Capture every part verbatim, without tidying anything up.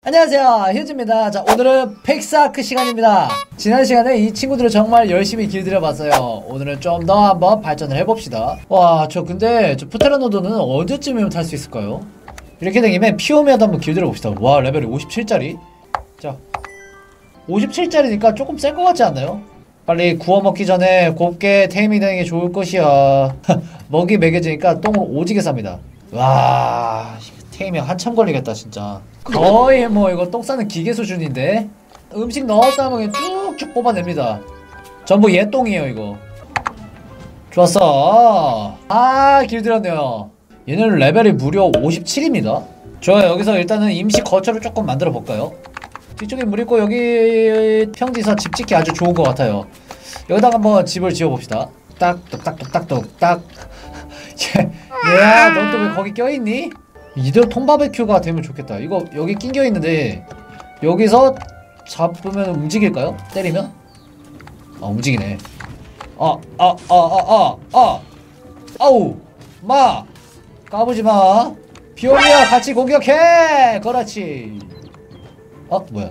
안녕하세요, 휴즈입니다. 자, 오늘은 팩스아크 시간입니다. 지난 시간에 이 친구들을 정말 열심히 길들여봤어요. 오늘은 좀 더 한번 발전을 해봅시다. 와, 저 근데 저 프테라노드는 언제쯤이면 탈 수 있을까요? 이렇게 된 김에 피오미아도 한번 길들여봅시다. 와, 레벨이 오십칠 짜리. 자, 오십칠 짜리니까 조금 센 것 같지 않나요? 빨리 구워 먹기 전에 곱게 테이밍 되는 게 좋을 것이야. 먹이 먹여지니까 똥을 오지게 쌉니다. 와, 테이밍 한참 걸리겠다 진짜. 거의 뭐 이거 똥 싸는 기계 수준인데. 음식 넣었다 하면 쭉쭉 뽑아냅니다. 전부 얘 똥이에요 이거. 좋았어. 아, 길들였네요. 얘는 레벨이 무려 오십칠입니다 좋아요. 여기서 일단은 임시 거처를 조금 만들어 볼까요? 뒤쪽에 물 있고 여기 평지서 집 짓기 아주 좋은 것 같아요. 여기다가 한번 집을 지어봅시다. 딱뚝딱뚝딱뚝딱. 얘야, 넌 또 왜 거기 껴있니? 이대로 통바베큐가 되면 좋겠다. 이거 여기 낑겨있는데 여기서 잡으면 움직일까요? 때리면? 아, 움직이네. 아, 아, 아, 아, 아, 아, 아우, 마, 까부지마. 비오미야, 같이 공격해. 그렇지. 어, 뭐야?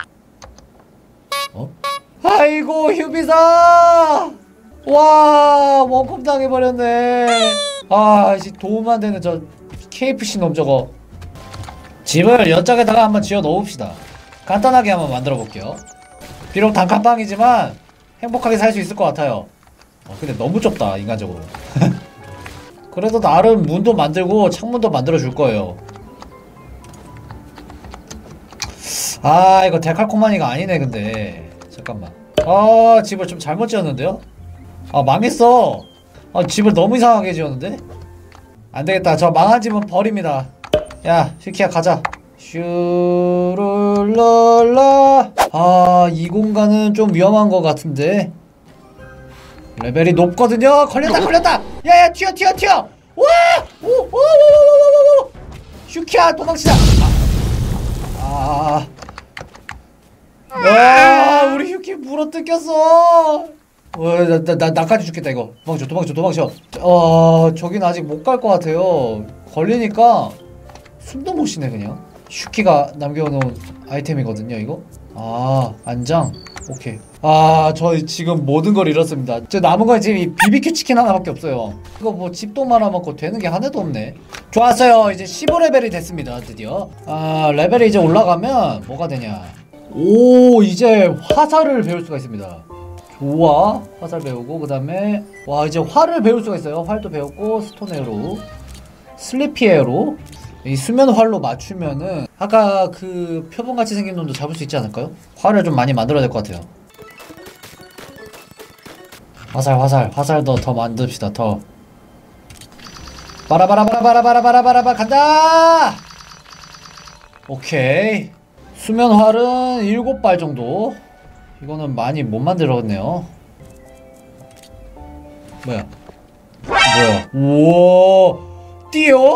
어? 아이고, 휴비사. 와, 원컵 당해버렸네. 아, 이제 도움 안 되는 저 케이에프씨 놈 저거. 집을 여쪽에다가 한번 지어 놓읍시다. 간단하게 한번 만들어 볼게요. 비록 단칸방이지만 행복하게 살 수 있을 것 같아요. 어, 근데 너무 좁다 인간적으로. 그래도 나름 문도 만들고 창문도 만들어 줄 거예요. 아, 이거 데칼코마니가 아니네. 근데 잠깐만. 아, 집을 좀 잘못 지었는데요? 아, 망했어. 아, 집을 너무 이상하게 지었는데? 안되겠다. 저 망한 집은 버립니다. 야, 슈키야 가자. 슈룰랄라. 아, 이 공간은 좀 위험한 것 같은데. 레벨이 높거든요. 걸렸다 걸렸다. 야야, 튀어 튀어 튀어. 와! 오오오오오오오. 슈키야, 도망치자. 아, 아, 야, 우리 슈키 물어 뜯겼어. 와, 나, 나, 나, 나까지 죽겠다 이거. 도망쳐 도망쳐 도망쳐. 어, 저긴 아직 못 갈 것 같아요. 걸리니까 숨도 못 쉬네 그냥. 슈키가 남겨놓은 아이템이거든요 이거. 아, 안장. 오케이. 아, 저 지금 모든 걸 잃었습니다. 저 남은 건 지금 이 비비큐 치킨 하나밖에 없어요. 이거 뭐 집도 말아먹고 되는 게 하나도 없네. 좋았어요. 이제 십오 레벨이 됐습니다 드디어. 아, 레벨이 이제 올라가면 뭐가 되냐. 오, 이제 화살을 배울 수가 있습니다. 좋아, 화살 배우고, 그 다음에 와, 이제 활을 배울 수가 있어요. 활도 배웠고, 스톤 에어로, 슬리피 에어로. 이 수면 활로 맞추면은 아까 그 표본같이 생긴 놈도 잡을 수 있지 않을까요? 활을 좀 많이 만들어야 될 것 같아요. 화살 화살 화살도 더 만듭시다. 더 바라바라바라바라바라바라바라 간다. 오케이. 수면 활은 일곱 발 정도. 이거는 많이 못 만들었네요. 뭐야? 뭐야? 우와! 띠용?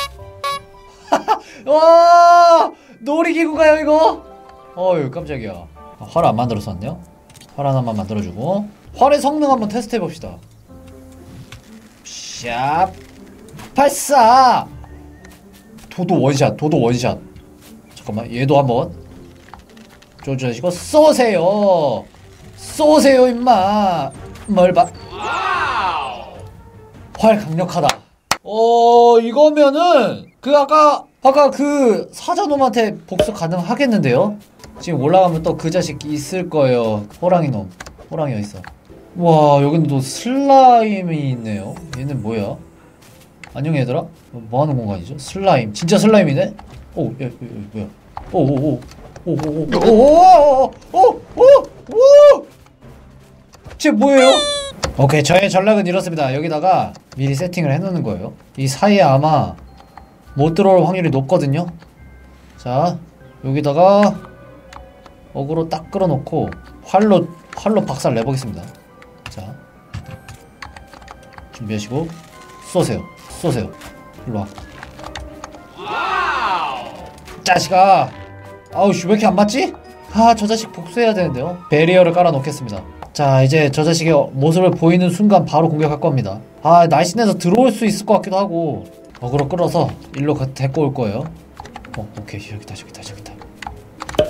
와! 놀이기구가요 이거? 어휴, 깜짝이야. 아, 활 안 만들었었네요? 활 하나만 만들어주고, 활의 성능 한번 테스트 해봅시다. 샵! 발사! 도도 원샷, 도도 원샷. 잠깐만, 얘도 한번 조져주시고 쏘세요. 쏘세요 임마. 뭘 봐. 활 강력하다. 어, 이거면은 그 아까 아까 그 사자놈한테 복수 가능하겠는데요? 지금 올라가면 또 그 자식 있을 거예요. 호랑이 놈. 호랑이 어딨어? 와, 여긴 또 슬라임이 있네요. 얘는 뭐야? 안녕 얘들아? 뭐하는 공간이죠? 슬라임. 진짜 슬라임이네? 오, 야, 야, 야, 뭐야? 오오오 오오오오오오오오오오오 쟤 뭐예요? 오케이, 저의 전략은 이렇습니다. 여기다가 미리 세팅을 해놓는 거예요. 이 사이에 아마 못 들어올 확률이 높거든요. 자, 여기다가 어그로 딱 끌어놓고 활로 활로 박살 내보겠습니다. 자, 준비하시고 쏘세요. 쏘세요. 일로와. 자식아. 아우씨, 왜 이렇게 안 맞지? 아, 저 자식 복수해야 되는데요. 베리어를 깔아 놓겠습니다. 자, 이제 저 자식의 모습을 보이는 순간 바로 공격할 겁니다. 아, 날씬해서 들어올 수 있을 것 같기도 하고. 어그로 끌어서 일로 데리고 올 거예요. 어, 오케이. 여기다, 저기다, 저기다.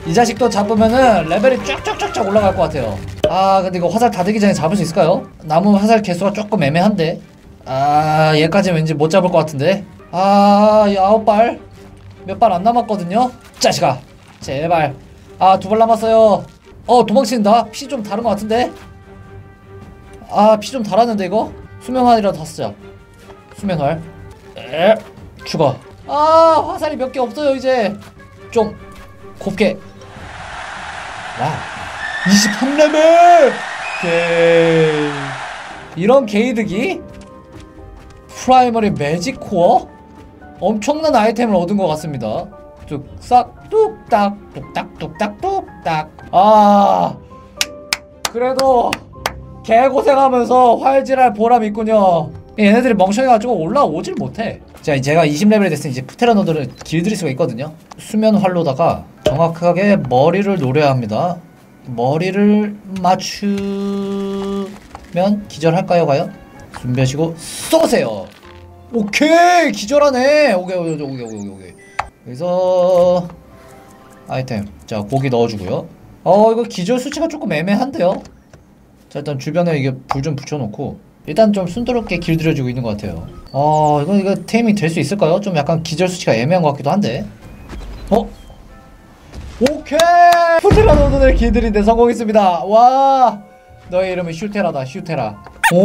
이 자식도 잡으면은 레벨이 쫙쫙쫙쫙 올라갈 것 같아요. 아 근데 이거 화살 다 되기 전에 잡을 수 있을까요? 남은 화살 개수가 조금 애매한데. 아 얘까지 왠지 못 잡을 것 같은데. 아 이 아홉 발 몇 발 안 남았거든요. 자식아 제발. 아 두 발 남았어요. 어 도망친다. 피 좀 다른 것 같은데. 아 피 좀 달았는데 이거. 수명환이라도 다 쓰자. 수면활. 에 죽어. 아 화살이 몇 개 없어요 이제. 좀 곱게. 와 이십삼 레벨. 오케이. 이런 게이득이 프라이머리 매직 코어 엄청난 아이템을 얻은 것 같습니다. 뚝싹 뚝딱 뚝딱 뚝딱 뚝딱. 아 그래도 개고생하면서 활질할 보람이 있군요. 얘네들이 멍청해가지고 올라오질 못해. 자 제가 이십 레벨이 됐으니 이제 푸테라노드를 길들일 수가 있거든요. 수면활로다가 정확하게 머리를 노려야 합니다. 머리를 맞추면 기절할까요 과연? 준비하시고 쏘세요. 오케이 기절하네. 오케이 오케이 오케이 오케이 오케이. 그래서 아이템 자 고기 넣어주고요. 어 이거 기절 수치가 조금 애매한데요. 자 일단 주변에 이게 불 좀 붙여놓고 일단 좀 순조롭게 길들여지고 있는 것 같아요. 어 이거 이거 테이밍 될 수 있을까요? 좀 약간 기절 수치가 애매한 것 같기도 한데. 어? 오케이! 푸테라노드를 길들인데 성공했습니다. 와 너의 이름은 슈테라다. 슈테라.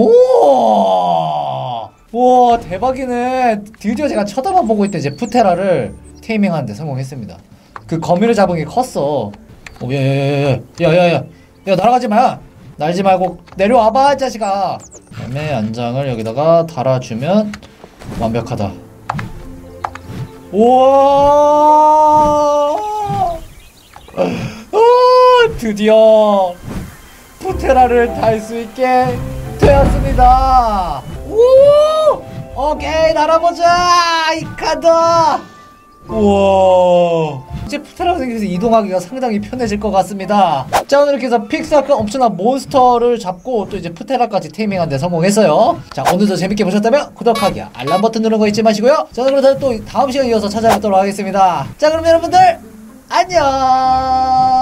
오! 우와 대박이네. 드디어 제가 쳐다만 보고 있던 이제 푸테라를 테이밍하는데 성공했습니다. 그 거미를 잡은 게 컸어. 오 야야야야 야야야 야 날아가지 마. 날지 말고 내려와봐 이 자식아. 그다음에 안장을 여기다가 달아주면 완벽하다. 우와 오, 드디어 푸테라를 달 수 있게 되었습니다. 오 오케이 날아보자 이 카드. 우와 이제 푸테라가 생겨서 이동하기가 상당히 편해질 것 같습니다. 자 오늘 이렇게 해서 픽스아크 엄청난 몬스터를 잡고 또 이제 푸테라까지 테이밍하는데 성공했어요. 자 오늘도 재밌게 보셨다면 구독하기 알람 버튼 누르는 거 잊지 마시고요. 자 그럼 저는 또 다음 시간에 이어서 찾아뵙도록 하겠습니다. 자 그럼 여러분들 안녕.